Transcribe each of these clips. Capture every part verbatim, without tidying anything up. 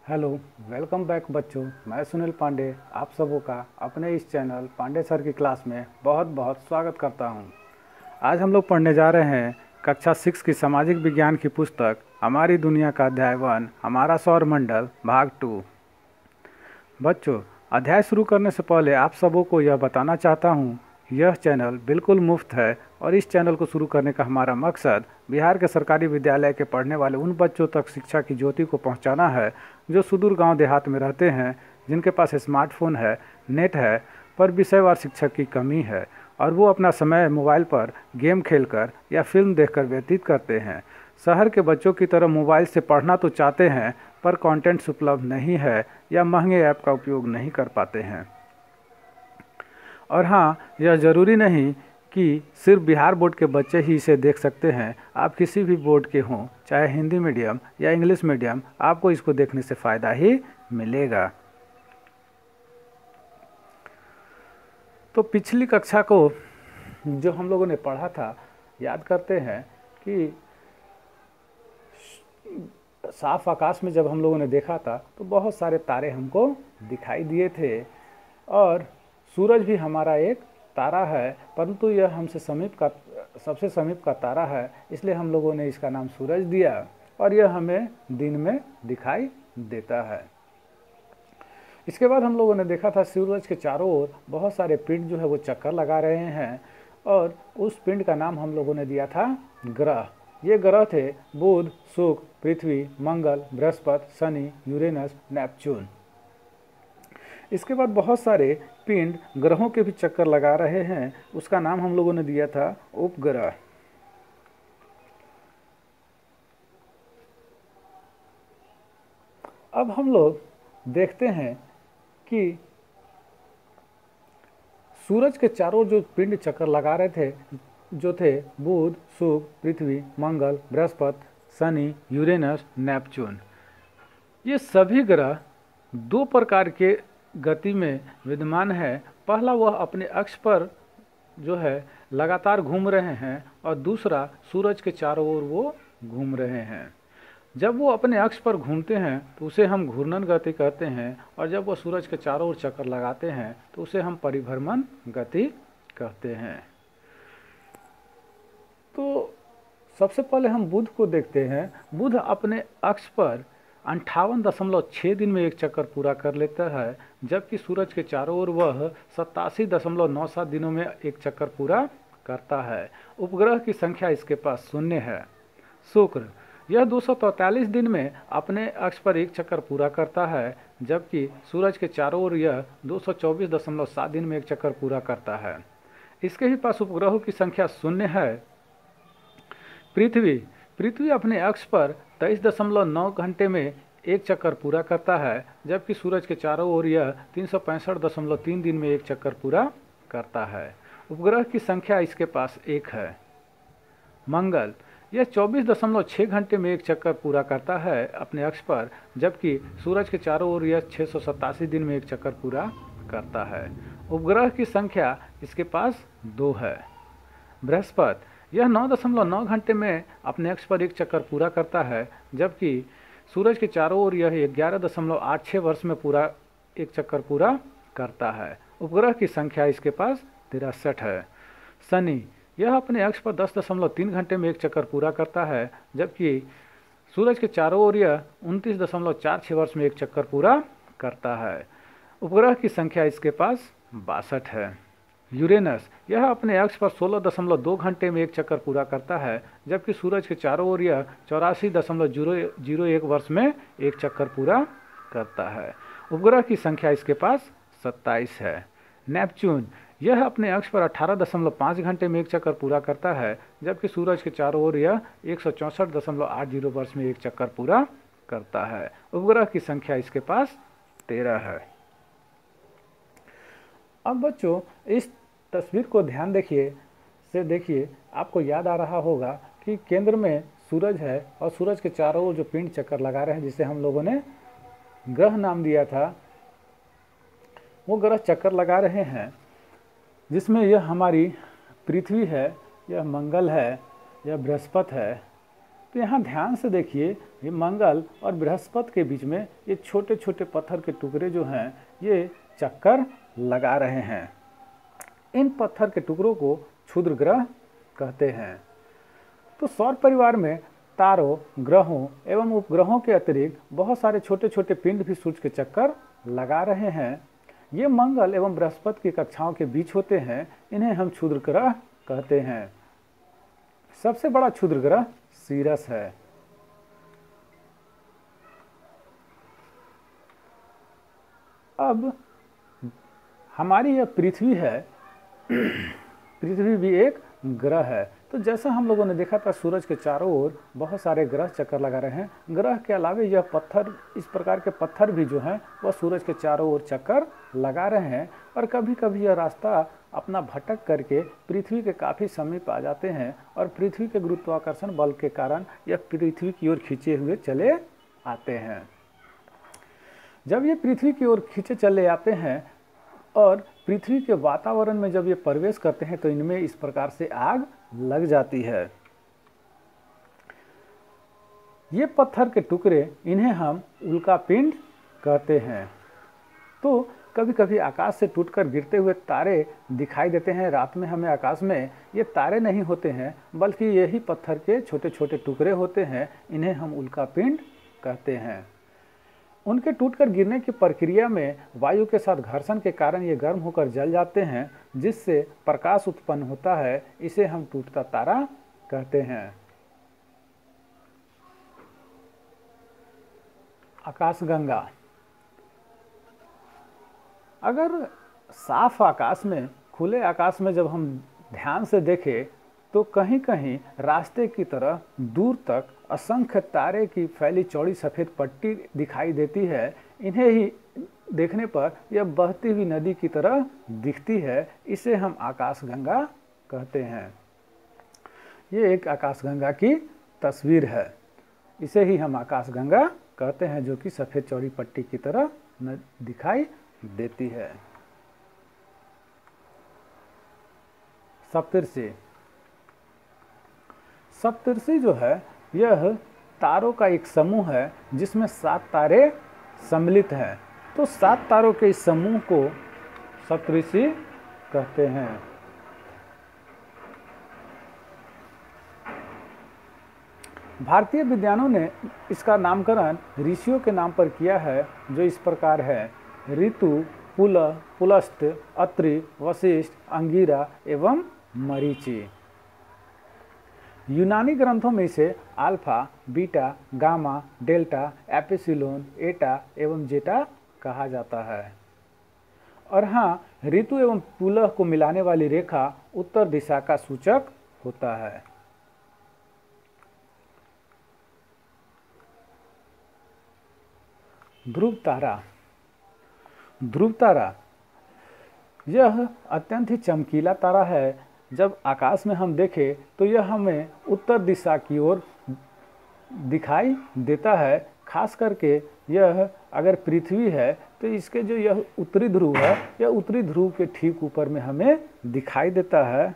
Hello, welcome back बच्चों। मैं सुनील पांडे आप सबों का अपने इस चैनल पांडे सर की क्लास में बहुत बहुत स्वागत करता हूं। आज हम लोग पढ़ने जा रहे हैं कक्षा सिक्स की सामाजिक विज्ञान की पुस्तक हमारी दुनिया का अध्याय वन हमारा सौर मंडल भाग टू। बच्चों, अध्याय शुरू करने से पहले आप सबों को यह बताना चाहता हूँ, यह चैनल बिल्कुल मुफ्त है और इस चैनल को शुरू करने का हमारा मकसद बिहार के सरकारी विद्यालय के पढ़ने वाले उन बच्चों तक शिक्षा की ज्योति को पहुंचाना है जो सुदूर गांव देहात में रहते हैं, जिनके पास स्मार्टफोन है, नेट है, पर विषयवार शिक्षक की कमी है और वो अपना समय मोबाइल पर गेम खेलकर या फिल्म देखकर व्यतीत करते हैं। शहर के बच्चों की तरह मोबाइल से पढ़ना तो चाहते हैं, पर कंटेंट्स उपलब्ध नहीं है या महंगे ऐप का उपयोग नहीं कर पाते हैं। और हाँ, यह ज़रूरी नहीं कि सिर्फ बिहार बोर्ड के बच्चे ही इसे देख सकते हैं। आप किसी भी बोर्ड के हों, चाहे हिंदी मीडियम या इंग्लिश मीडियम, आपको इसको देखने से फ़ायदा ही मिलेगा। तो पिछली कक्षा को जो हम लोगों ने पढ़ा था, याद करते हैं कि साफ आकाश में जब हम लोगों ने देखा था तो बहुत सारे तारे हमको दिखाई दिए थे और सूरज भी हमारा एक तारा है, परंतु यह हमसे समीप का सबसे समीप का तारा है, इसलिए हम लोगों ने इसका नाम सूरज दिया और यह हमें दिन में दिखाई देता है। इसके बाद हम लोगों ने देखा था सूरज के चारों ओर बहुत सारे पिंड जो है वो चक्कर लगा रहे हैं और उस पिंड का नाम हम लोगों ने दिया था ग्रह। ये ग्रह थे बुध, शुक्र, पृथ्वी, मंगल, बृहस्पति, शनि, यूरेनस, नेपच्यून। इसके बाद बहुत सारे पिंड ग्रहों के भी चक्कर लगा रहे हैं, उसका नाम हम लोगों ने दिया था उपग्रह। अब हम लोग देखते हैं कि सूरज के चारों जो पिंड चक्कर लगा रहे थे, जो थे बुध, शुक्र, पृथ्वी, मंगल, बृहस्पति, शनि, यूरेनस, नेपच्यून, ये सभी ग्रह दो प्रकार के गति में विद्यमान है। पहला, वह अपने अक्ष पर जो है लगातार घूम रहे हैं और दूसरा, सूरज के चारों ओर वो घूम रहे हैं। जब वो अपने अक्ष पर घूमते हैं तो उसे हम घूर्णन गति कहते हैं और जब वो सूरज के चारों ओर चक्कर लगाते हैं तो उसे हम परिभ्रमण गति कहते हैं। तो सबसे पहले हम बुध को देखते हैं। बुध अपने अक्ष पर अंठावन दशमलव छः दिन में एक चक्कर पूरा कर लेता है, जबकि सूरज के चारों ओर वह सत्तासी दशमलव नौ सात दिनों में एक चक्कर पूरा करता है। उपग्रह की संख्या इसके पास शून्य है। शुक्र, यह दो सौ तैंतालीस दिन में अपने अक्ष पर एक चक्कर पूरा करता है, जबकि सूरज के चारों ओर यह दो सौ चौबीस दशमलव सात दिन में एक चक्कर पूरा करता है। इसके ही पास उपग्रहों की संख्या शून्य है। पृथ्वी पृथ्वी अपने अक्ष पर तेईस दशमलव नौ घंटे में एक चक्कर पूरा करता है, जबकि सूरज के चारों ओर यह तीन सौ पैंसठ दशमलव तीन दिन में एक चक्कर पूरा करता है। उपग्रह की संख्या इसके पास एक है। मंगल, यह चौबीस दशमलव छः घंटे में एक चक्कर पूरा करता है अपने अक्ष पर, जबकि सूरज के चारों ओर यह छः सौ सतासी दिन में एक चक्कर पूरा करता है। उपग्रह की संख्या इसके पास दो है। बृहस्पति, यह नौ दशमलव नौ घंटे में अपने अक्ष पर एक चक्कर पूरा करता है, जबकि सूरज के चारों ओर यह ग्यारह दशमलव आठ छः वर्ष में पूरा एक चक्कर पूरा करता है। उपग्रह की संख्या इसके पास तिरसठ है। शनि, यह अपने अक्ष पर दस दशमलव तीन घंटे में एक चक्कर पूरा करता है, जबकि सूरज के चारों ओर यह उनतीस दशमलव चार छः वर्ष में एक चक्कर पूरा करता है। उपग्रह की संख्या इसके पास बासठ है। यूरेनस, यह अपने अक्ष पर सोलह दशमलव दो घंटे में एक चक्कर पूरा करता है, जबकि सूरज के चारों ओर यह चौरासी दशमलव जीरो जीरो एक वर्ष में एक चक्कर पूरा करता है। उपग्रह की संख्या इसके पास सत्ताईस है। नेपच्यून, यह अपने अक्ष पर अठारह दशमलव पाँच घंटे में एक चक्कर पूरा करता है, जबकि सूरज के चारों ओर यह एक सौ चौंसठ दशमलव आठ जीरो वर्ष में एक चक्कर पूरा करता है। उपग्रह की संख्या इसके पास तेरह है। अब बच्चों, इस तस्वीर को ध्यान देखिए से देखिए, आपको याद आ रहा होगा कि केंद्र में सूरज है और सूरज के चारों ओर जो पिंड चक्कर लगा रहे हैं, जिसे हम लोगों ने ग्रह नाम दिया था, वो ग्रह चक्कर लगा रहे हैं, जिसमें यह हमारी पृथ्वी है, यह मंगल है, यह बृहस्पति है। तो यहाँ ध्यान से देखिए, ये मंगल और बृहस्पति के बीच में ये छोटे छोटे पत्थर के टुकड़े जो हैं ये चक्कर लगा रहे हैं। इन पत्थर के टुकड़ों को क्षुद्र ग्रह कहते हैं। तो सौर परिवार में तारों, ग्रहों एवं उपग्रहों के अतिरिक्त बहुत सारे छोटे छोटे पिंड भी सूर्य के चक्कर लगा रहे हैं। ये मंगल एवं बृहस्पति की कक्षाओं के बीच होते हैं। इन्हें हम क्षुद्र ग्रह कहते हैं। सबसे बड़ा क्षुद्र ग्रह सीरस है। अब हमारी यह पृथ्वी है, पृथ्वी भी एक ग्रह है। तो जैसा हम लोगों ने देखा था सूरज के चारों ओर बहुत सारे ग्रह चक्कर लगा रहे हैं। ग्रह के अलावे यह पत्थर, इस प्रकार के पत्थर भी जो हैं वह सूरज के चारों ओर चक्कर लगा रहे हैं और कभी कभी यह रास्ता अपना भटक करके पृथ्वी के काफ़ी समीप आ जाते हैं और पृथ्वी के गुरुत्वाकर्षण बल के कारण यह पृथ्वी की ओर खींचे हुए चले आते हैं। जब ये पृथ्वी की ओर खींचे चले आते हैं और पृथ्वी के वातावरण में जब ये प्रवेश करते हैं तो इनमें इस प्रकार से आग लग जाती है। ये पत्थर के टुकड़े, इन्हें हम उल्कापिंड कहते हैं। तो कभी कभी आकाश से टूटकर गिरते हुए तारे दिखाई देते हैं। रात में हमें आकाश में ये तारे नहीं होते हैं बल्कि यही पत्थर के छोटे छोटे टुकड़े होते हैं। इन्हें हम उल्कापिंड कहते हैं। उनके टूटकर गिरने की प्रक्रिया में वायु के साथ घर्षण के कारण ये गर्म होकर जल जाते हैं, जिससे प्रकाश उत्पन्न होता है। इसे हम टूटता तारा कहते हैं। आकाशगंगा। अगर साफ आकाश में, खुले आकाश में जब हम ध्यान से देखें तो कहीं कहीं रास्ते की तरह दूर तक असंख्य तारे की फैली चौड़ी सफ़ेद पट्टी दिखाई देती है। इन्हें ही देखने पर यह बहती हुई नदी की तरह दिखती है। इसे हम आकाशगंगा कहते हैं। ये एक आकाशगंगा की तस्वीर है। इसे ही हम आकाशगंगा कहते हैं, जो कि सफ़ेद चौड़ी पट्टी की तरह दिखाई देती है। सप्तर्षि। सप्तर्षि जो है यह तारों का एक समूह है जिसमें सात तारे सम्मिलित हैं। तो सात तारों के इस समूह को सप्तर्षि कहते हैं। भारतीय विद्वानों ने इसका नामकरण ऋषियों के नाम पर किया है, जो इस प्रकार है: ऋतु, पुलह, पुलस्त, अत्रि, वशिष्ठ, अंगिरा एवं मरीचि। यूनानी ग्रंथों में इसे alpha, beta, gamma, delta, epsilon, eta एवं जेटा कहा जाता है। और हाँ, ऋतु एवं पुलह को मिलाने वाली रेखा उत्तर दिशा का सूचक होता है। ध्रुव तारा। ध्रुव तारा यह अत्यंत ही चमकीला तारा है। जब आकाश में हम देखें तो यह हमें उत्तर दिशा की ओर दिखाई देता है। खास करके यह अगर पृथ्वी है तो इसके जो यह उत्तरी ध्रुव है, यह उत्तरी ध्रुव के ठीक ऊपर में हमें दिखाई देता है।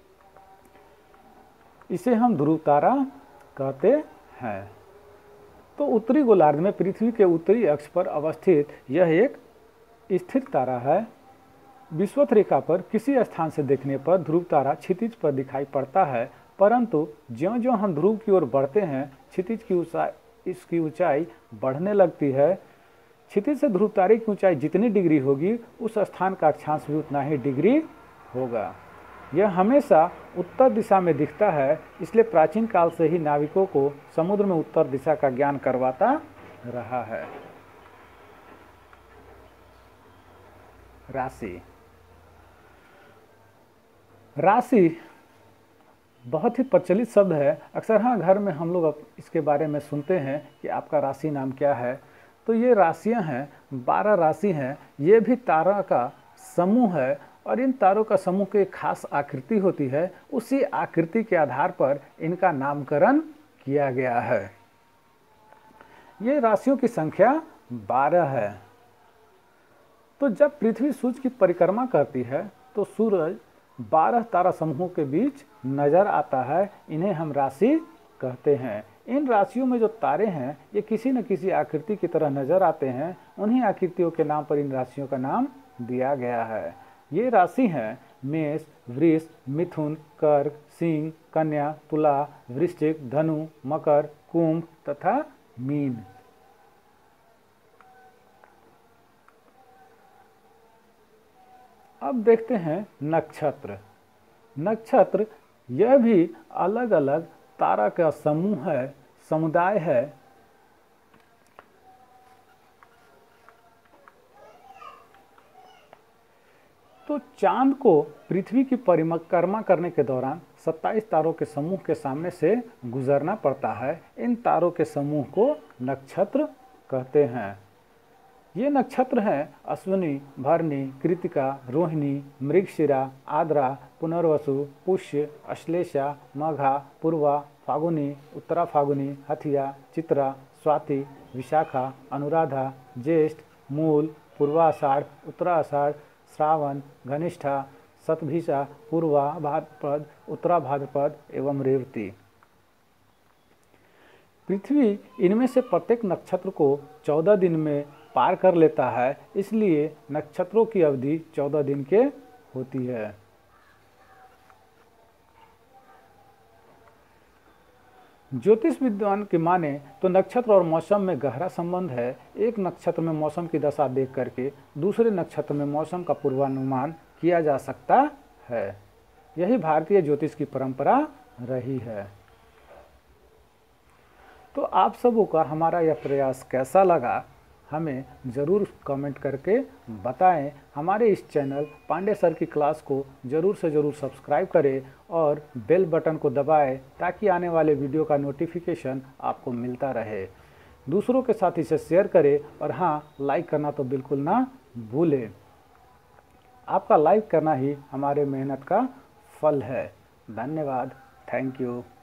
इसे हम ध्रुव तारा कहते हैं। तो उत्तरी गोलार्ध में पृथ्वी के उत्तरी अक्ष पर अवस्थित यह एक स्थिर तारा है। विषुवत रेखा पर किसी स्थान से देखने पर ध्रुव तारा क्षितिज पर दिखाई पड़ता है, परंतु ज्यों ज्यों हम ध्रुव की ओर बढ़ते हैं क्षितिज की ऊंचाई इसकी ऊंचाई बढ़ने लगती है। क्षितिज से ध्रुव तारे की ऊंचाई जितनी डिग्री होगी उस स्थान का अक्षांश भी उतना ही डिग्री होगा। यह हमेशा उत्तर दिशा में दिखता है, इसलिए प्राचीन काल से ही नाविकों को समुद्र में उत्तर दिशा का ज्ञान करवाता रहा है। राशि। राशि बहुत ही प्रचलित शब्द है। अक्सर हाँ घर में हम लोग इसके बारे में सुनते हैं कि आपका राशि नाम क्या है। तो ये राशियां हैं, बारह राशि हैं। ये भी तारा का समूह है और इन तारों का समूह की एक खास आकृति होती है। उसी आकृति के आधार पर इनका नामकरण किया गया है। ये राशियों की संख्या बारह है। तो जब पृथ्वी सूर्य की परिक्रमा करती है तो सूरज बारह तारा समूहों के बीच नजर आता है। इन्हें हम राशि कहते हैं। इन राशियों में जो तारे हैं ये किसी न किसी आकृति की तरह नजर आते हैं। उन्हीं आकृतियों के नाम पर इन राशियों का नाम दिया गया है। ये राशि हैं मेष, वृष, मिथुन, कर्क, सिंह, कन्या, तुला, वृश्चिक, धनु, मकर, कुंभ तथा मीन। अब देखते हैं नक्षत्र। नक्षत्र यह भी अलग अलग तारा का समूह है, समुदाय है। तो चांद को पृथ्वी की परिक्रमा करने के दौरान सत्ताईस तारों के समूह के सामने से गुजरना पड़ता है। इन तारों के समूह को नक्षत्र कहते हैं। ये नक्षत्र हैं अश्विनी, भरणी, कृतिका, रोहिणी, मृगशिरा, आद्रा, पुनर्वसु, पुष्य, अश्लेषा, मघा, पूर्वा, फागुनी, उत्तरा फागुनी, हथिया, चित्रा, स्वाति, विशाखा, अनुराधा, ज्येष्ठ, मूल, पूर्वाषाढ़, उत्तराषाढ़, श्रावण, घनिष्ठा, शतभिषा, पूर्वा भाद्रपद, उत्तरा भाद्रपद एवं रेवती। पृथ्वी इनमें से प्रत्येक नक्षत्र को चौदह दिन में पार कर लेता है, इसलिए नक्षत्रों की अवधि चौदह दिन के होती है। ज्योतिष विद्वान की माने तो नक्षत्र और मौसम में गहरा संबंध है। एक नक्षत्र में मौसम की दशा देख करके दूसरे नक्षत्र में मौसम का पूर्वानुमान किया जा सकता है। यही भारतीय ज्योतिष की परंपरा रही है। तो आप सबों का हमारा यह प्रयास कैसा लगा हमें ज़रूर कमेंट करके बताएं। हमारे इस चैनल पांडे सर की क्लास को ज़रूर से ज़रूर सब्सक्राइब करें और बेल बटन को दबाएं ताकि आने वाले वीडियो का नोटिफिकेशन आपको मिलता रहे। दूसरों के साथ इसे शेयर करें और हाँ, लाइक करना तो बिल्कुल ना भूलें। आपका लाइक करना ही हमारे मेहनत का फल है। धन्यवाद। Thank you.